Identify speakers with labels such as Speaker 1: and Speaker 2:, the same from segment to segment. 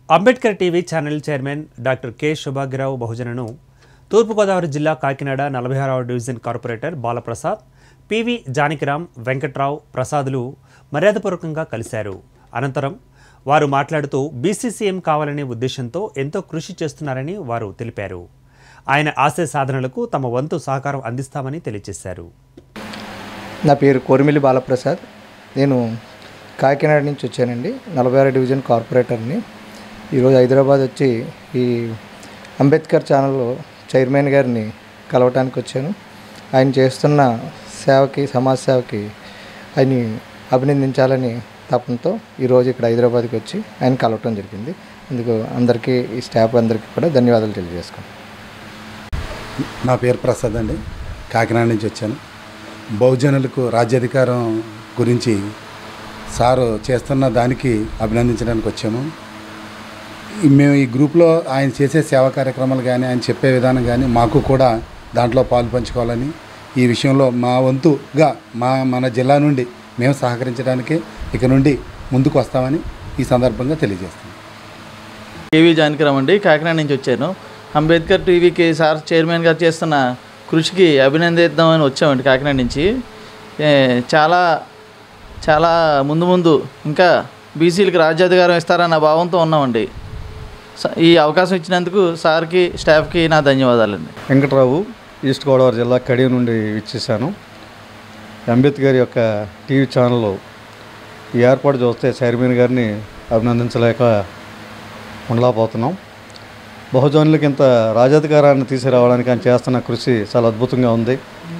Speaker 1: Ambedkar TV channel chairman doctor K Subhagrao బహుజనను తూర్పుగోదావరి జిల్లా కాకినాడ 46వ division corporator Balaprasad, PV Janakiram, Venkatrao ప్రసాదులు మర్యాదపూర్వకంగా కలిశారు. అనంతరం వారు మాట్లాడుతూ బీసీసీఎం కావాలనే ఉద్దేశంతో ఎంతో కృషి చేస్తున్నారని వారు తెలిపారు. ఆయన ఆశయ సాధనలకు తమ వంతు సహకారం అందిస్తామని తెలియజేశారు.
Speaker 2: నా పేరు కోరిమిల్లి బాలప్రసాద్. నేను కాకినాడ నుంచి వచ్చానండి. 46వ డివిజన్ కార్పొరేటర్ని. ఈరోజు హైదరాబాద్ వచ్చి ఈ అంబేద్కర్ ఛానల్లో చైర్మన్ గారిని కలవటానికి వచ్చాను. ఆయన చేస్తున్న సేవకి, సమాజ సేవకి ఆయన్ని అభినందించాలని తపనతో ఈరోజు ఇక్కడ హైదరాబాద్కి వచ్చి ఆయన కలవటం జరిగింది. అందుకు అందరికీ, ఈ స్టాఫ్ అందరికీ కూడా ధన్యవాదాలు తెలియజేసుకున్నాను.
Speaker 3: నా పేరు ప్రసాద్ అండి. కాకినాడ నుంచి వచ్చాను. బహుజనులకు రాజ్యాధికారం గురించి సారు చేస్తున్న దానికి అభినందించడానికి వచ్చాము. మేము ఈ గ్రూప్లో ఆయన చేసే సేవా కార్యక్రమాలు కానీ, ఆయన చెప్పే విధానం కానీ మాకు కూడా దాంట్లో పాలు పంచుకోవాలని, ఈ విషయంలో మా వంతుగా మన జిల్లా నుండి మేము సహకరించడానికి ఇక నుండి ముందుకు వస్తామని ఈ సందర్భంగా తెలియజేస్తాం.
Speaker 4: పివి జానకిరామ్ అండి, కాకినాడ నుంచి వచ్చాను. అంబేద్కర్ టీవీకి సార్ చైర్మన్ గారు చేస్తున్న కృషికి అభినందిద్దామని వచ్చామండి కాకినాడ నుంచి. చాలా చాలా ముందు ఇంకా బీసీలకు రాజ్యాధికారం ఇస్తారన్న భావంతో ఉన్నామండి. ఈ అవకాశం ఇచ్చినందుకు సార్కి, స్టాఫ్కి నా ధన్యవాదాలండి.
Speaker 5: వెంకట్రావు, ఈస్ట్ గోదావరి జిల్లా కడియం నుండి ఇచ్చేసాను. అంబేద్కర్ యొక్క టీవీ ఛానల్లో ఈ ఏర్పాటు చూస్తే చైర్మన్ గారిని అభినందించలేక ఉండలేకపోతున్నాం. బహుజనులకి ఇంత రాజ్యాధికారాన్ని తీసుకురావడానికి ఆయన చేస్తున్న కృషి చాలా అద్భుతంగా ఉంది.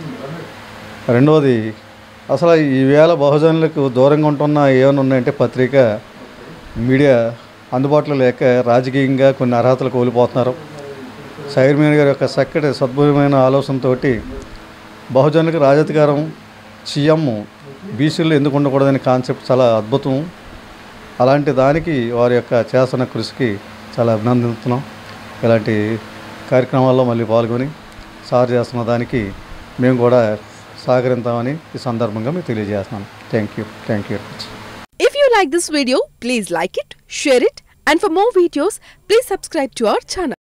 Speaker 5: రెండవది, అసలు ఈవేళ బహుజనులకు దూరంగా ఉంటున్న ఏమైనా ఉన్నాయంటే పత్రిక, మీడియా అందుబాటులో లేక రాజకీయంగా కొన్ని అర్హతలు కోల్పోతున్నారు. చైర్మన్ గారి యొక్క చక్కటి సద్భుతమైన ఆలోచనతో బహుజనులకు రాజ్యాధికారం సీఎం బీసీలు ఎందుకు ఉండకూడదనే కాన్సెప్ట్ చాలా అద్భుతం. అలాంటి దానికి వారి యొక్క చేస్తున్న కృషికి చాలా అభినందిస్తున్నాం. ఇలాంటి కార్యక్రమాల్లో మళ్ళీ పాల్గొని సార్ చేస్తున్న దానికి మేము కూడా సహకరిస్తామని ఈ సందర్భంగా మీకు తెలియజేస్తున్నాను. Thank you very much.
Speaker 6: If you like this video, please like it, share it, and for more videos, please subscribe to our channel.